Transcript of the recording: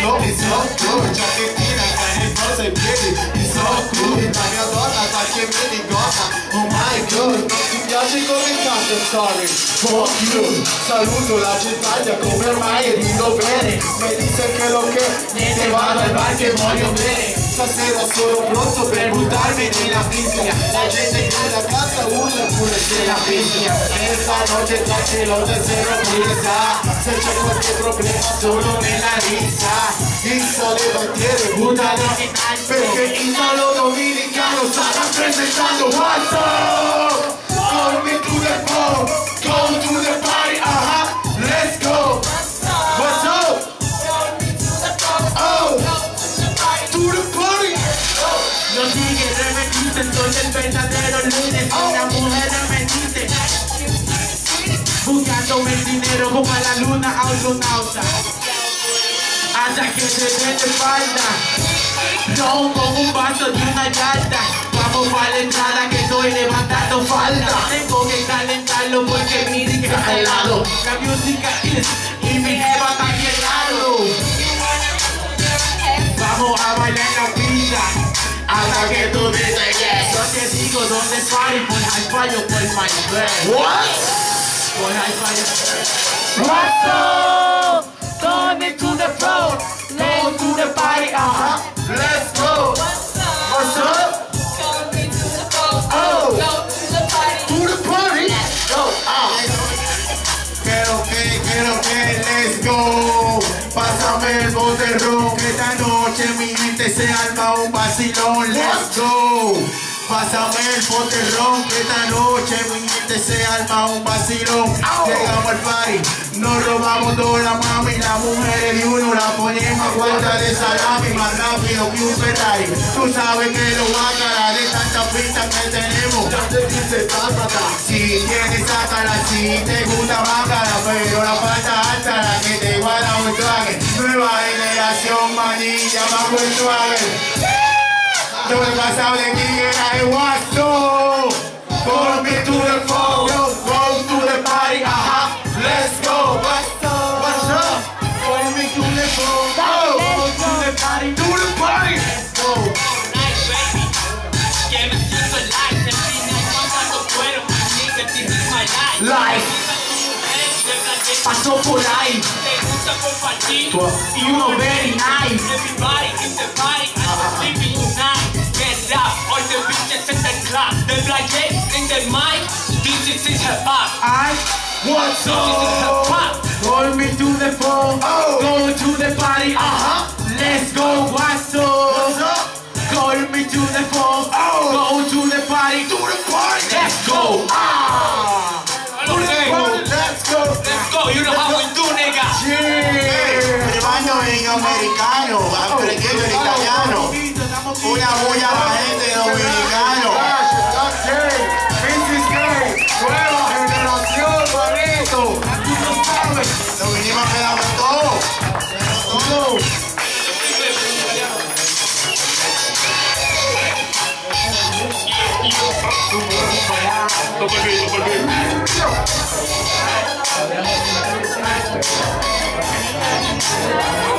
go, it's so good. Giachettina, cane, cosa e piedi, it's so good. La mia donna sa che me li goda, oh my god. Non ti piace come canto, sorry, fuck you. Saluto la Gentaglia come ormai è di dovere. Mi disse che lo che niente vado al bar che voglio bene. Stasera sono pronto per buttarmi nella fischia. La gente in la casa urla pure se la fischia. E stanotte tra celosa zero presa. Se c'è qualche problema solo nella rissa. Insa le bandiere, buttale in alto. Perché il solo dominicano sta rappresentando what's call me to the phone, go to the party, let's go. What's up? Oh, to the party. Los tigres me dicen, soy el verdadero lunes. Una mujer me dice, buscándome el dinero como a la luna astronauta. Hasta que se den de espalda, no como un vaso de una yarda. Vamos para la entrada que estoy levantando falda. Tengo que calentarlo porque mi rica está helado. La música es y mi jeva está aquí al lado. Vamos a bailar en la pista hasta que tú dices yes. Yo te digo dónde party por Hi-Fi o por My Bed. What? Por Hi-Fi. What's up? Coming to the front, go to the party, Let's go. What's up? Oh, to the party. Go. Quiero que, let's go. Pásame el boterrón, que esta noche mi gente se arma un vacilón. Let's go. Pásame el boterrón, que esta noche mi gente se arma un vacilón. Llegamos al party, nos robamos toda la mami. Las mujeres de uno la ponemos a guarda de salami. Más rápido que un Ferrari. Tú sabes que lo guácara de tantas pistas que tenemos. Si quieres sácala, si te gusta bácala. Pero la falta alta la que te guarda un traje. Nueva generación manilla bajo el traje. Yo el pasado de aquí era el guasto. Call me to the phone, go to the party, let's go. What's up? Call me to the phone, go to the party, let's go. Nice baby, que me siento light. El final cuando fueron, nigga, this is my life. Life. Pasó por ahí, te gusta compartir y uno very nice. Everybody in the party, I'm sleeping tonight. Get up, all the bitches in the club. The black in the mic, this is hip hop. What's up? Call me to the phone, Go to the party, let's go, what's up? Call me to the phone, go to the party, let's go. Let's go, you know how we do, nigga. El baño en americano, aprendiendo el italiano. Una bulla a la gente dominicano. Nueva generación, manito. Nos vinimos a quedar con todo. Todo.